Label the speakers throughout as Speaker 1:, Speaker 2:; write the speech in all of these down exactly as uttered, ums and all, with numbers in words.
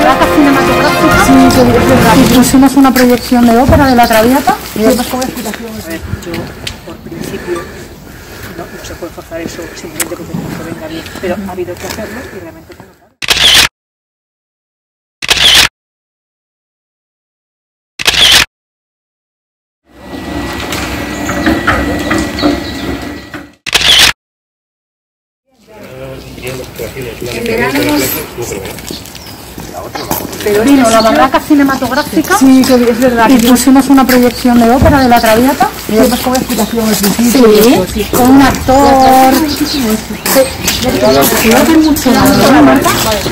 Speaker 1: barraca cinematográfica. Sí, que es verdad. Y pusimos una proyección de ópera de La Traviata. Y después como explicación.
Speaker 2: A ver, yo, por principio, no, no se puede forzar eso simplemente porque no venga bien, pero ha habido que hacerlo y realmente se ha notado.
Speaker 1: En verano pero vino la barraca cinematográfica. Sí, que es verdad. Y pusimos una proyección de ópera de La Traviata. Y después como explicación al principio. Sí, con un actor. Sí, va a hacer mucho la Marta.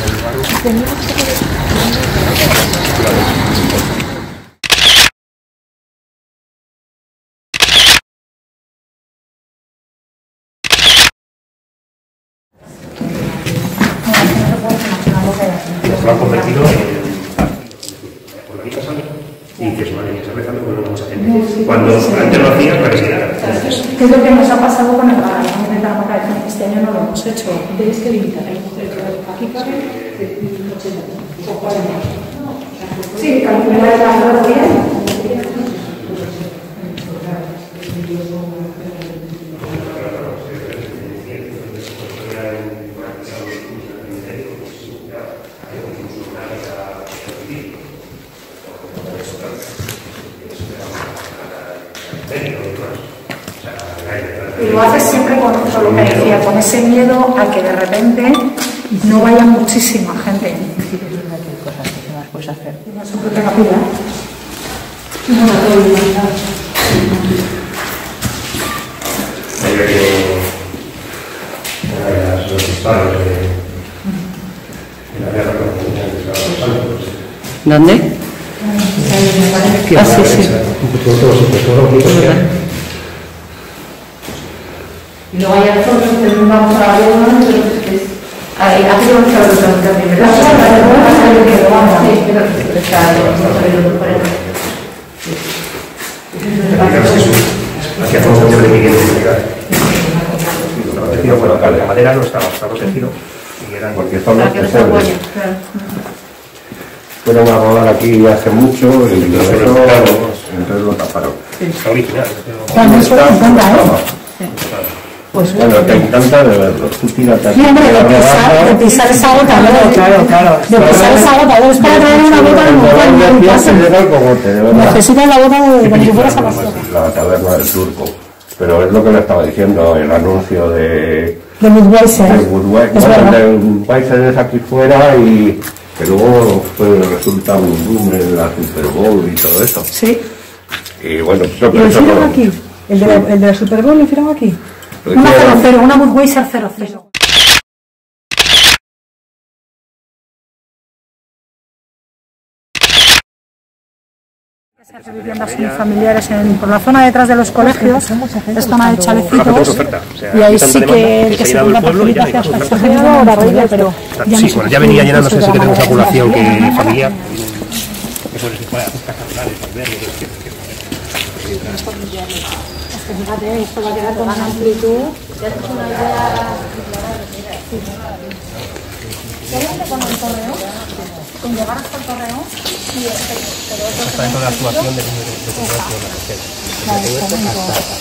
Speaker 3: Lo han convertido en políticas y que se van a ir rezando con mucha gente. Cuando antes lo hacían, para que se quedara.
Speaker 1: ¿Qué es lo que nos ha pasado con el bar? Este año no lo hemos hecho. Tenéis que limitar. Aquí cabe ochenta. Sí, calcular el aforo bien. Y lo haces siempre con, con lo que decía, con ese miedo a que de repente no vaya muchísima gente.
Speaker 2: Sí, es verdad que hay cosas que más puedes hacer.
Speaker 1: No es un propio capilla.
Speaker 3: Los disparos de la guerra con
Speaker 2: ¿Dónde? Ah, sí, sí.
Speaker 1: Y luego hay nosotros que vamos a la luna, entonces ahí hace un saludo también, ¿verdad? Sí, pero está
Speaker 3: aquí hacemos un de Miguel de bueno, la madera no estaba, estaba protegido y era en cualquier zona.
Speaker 4: Fueron a rodar aquí hace mucho y entonces lo taparon.
Speaker 3: Está original.
Speaker 1: Cuando eso te encanta, ¿eh?
Speaker 4: Pues bueno, te encanta de verlo. Tú tírate aquí.
Speaker 1: Sí, hombre, de pisar, de pisar esa gota, claro, claro, claro. De pisar esa gota, es para traer una gota de mujer. Necesitas la gota de como si fueras a la sierra.
Speaker 4: La taberna del turco. Pero es lo que le estaba diciendo, el anuncio de...
Speaker 1: De Budweiser.
Speaker 4: De Budweiser. De Budweiser es aquí fuera y... que luego pues, resulta un boom en la Super Bowl y todo eso.
Speaker 1: Sí.
Speaker 4: Y bueno,
Speaker 1: ¿Y lo hicieron aquí? ¿El de, la, ¿El de la Super Bowl lo hicieron aquí? Una cero cero, una Budweiser cero cero. Se hace viviendas unifamiliares en, por la zona detrás de los colegios, es zona de chalecitos, y ahí sí que el que se tenga facilita hacia hasta exagerado o la raíz, pero ya
Speaker 3: sí, bueno, ya venía llenándose, sí que tenemos la población que familiar. Eso les dispara a estas canales, albergues,
Speaker 1: es que fíjate, esto va a quedar con una amplitud. Ya es una idea. ¿Qué con el correo? Con llegar hasta el correo.
Speaker 3: Está dentro de la actuación de comercio de la sociedad.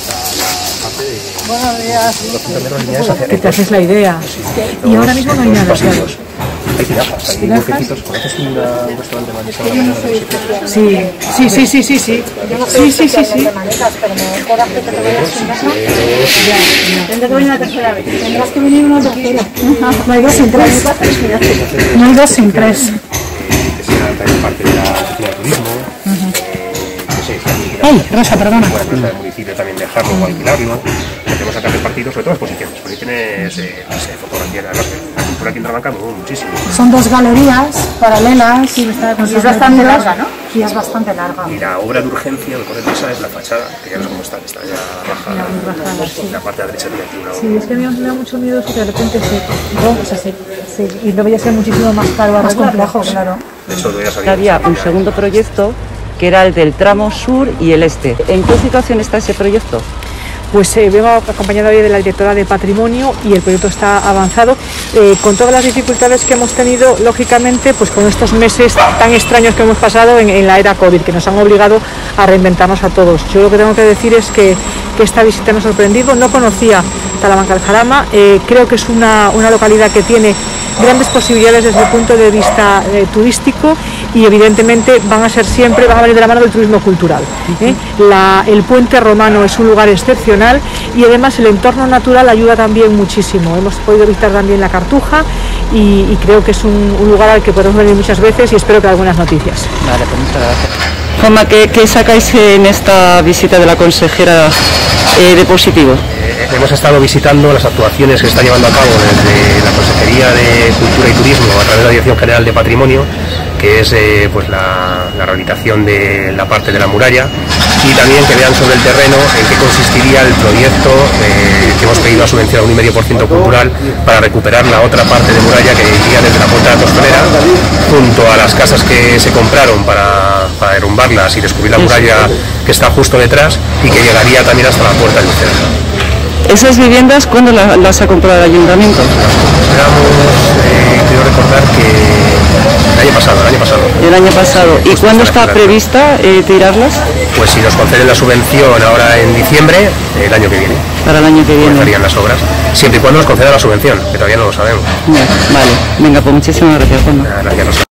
Speaker 1: Buenos días. Que te haces la idea. Y ahora mismo no hay nada, claro.
Speaker 3: Hay tirajas, hay huequecitos. ¿Conoces un restaurante mañana?
Speaker 1: Sí, sí, sí, sí, sí, sí. Sí, sí, sí, sí. Tendrás que venir la tercera vez. Tendrás que venir una tercera. No hay dos sin tres. No hay dos sin tres.
Speaker 3: Parte de la sociedad de turismo.
Speaker 1: Ay, Rosa, perdona.
Speaker 3: Bueno, pues el municipio también dejarlo o alquilarlo. Tenemos acá repartidos, sobre todo exposiciones. Exposiciones, eh, no sé, fotografía de la cultura aquí en Salamanca, muchísimo.
Speaker 1: Son dos galerías paralelas y, y es bastante larga, ¿no? Y es bastante larga.
Speaker 3: Y la obra de urgencia, lo que pone esa es la fachada, que ya no sé cómo está, que está ya baja.
Speaker 1: Ya muy bajada, sí.
Speaker 3: La parte de la derecha tiene aquí una obra.
Speaker 1: Sí, es que a mí me da mucho miedo eso que de repente se rompe, o sea, se, se, y lo voy a ser muchísimo más caro, más complejo, claro.
Speaker 3: De hecho, lo voy a salir.
Speaker 5: Había un segundo proyecto que era el del tramo sur y el este. ¿En qué situación está ese proyecto?
Speaker 2: Pues eh, vengo acompañada hoy de la directora de Patrimonio y el proyecto está avanzado, eh, con todas las dificultades que hemos tenido, lógicamente, pues con estos meses tan extraños que hemos pasado en, en la era COVID, que nos han obligado a reinventarnos a todos. Yo lo que tengo que decir es que, que esta visita me ha sorprendido. No conocía Talamanca del Jarama, eh, creo que es una, una localidad que tiene grandes posibilidades desde el punto de vista eh, turístico, y evidentemente van a ser siempre, van a venir de la mano del turismo cultural. ¿eh? La, el puente romano es un lugar excepcional y además el entorno natural ayuda también muchísimo. Hemos podido visitar también la Cartuja y, y creo que es un, un lugar al que podemos venir muchas veces, y espero que haya algunas noticias.
Speaker 5: Vale, pues muchas gracias. Juanma, ¿qué, qué sacáis en esta visita de la consejera eh, de positivo?
Speaker 3: Eh, hemos estado visitando las actuaciones que está llevando a cabo desde la Consejería de Cultura y Turismo a través de la Dirección General de Patrimonio, que es eh, pues la, la rehabilitación de la parte de la muralla, y también que vean sobre el terreno en qué consistiría el proyecto eh, que hemos pedido a subvención a un uno coma cinco por ciento cultural para recuperar la otra parte de muralla que iría desde la puerta de la Costelera junto a las casas que se compraron para, para derrumbarlas y descubrir la muralla que está justo detrás, y que llegaría también hasta la puerta del centro.
Speaker 5: ¿Esas viviendas cuándo la, las ha comprado el ayuntamiento?
Speaker 3: Esperamos, eh, quiero recordar que el año pasado, el año pasado.
Speaker 5: El año pasado. ¿Y cuándo está prevista eh, tirarlas?
Speaker 3: Pues si nos conceden la subvención ahora en diciembre, el año que viene.
Speaker 5: Para el año que viene.
Speaker 3: Comenzarían las obras, siempre y cuando nos conceda la subvención, que todavía no lo sabemos.
Speaker 5: Vale, venga, pues muchísimas gracias, Juanma.
Speaker 3: Gracias.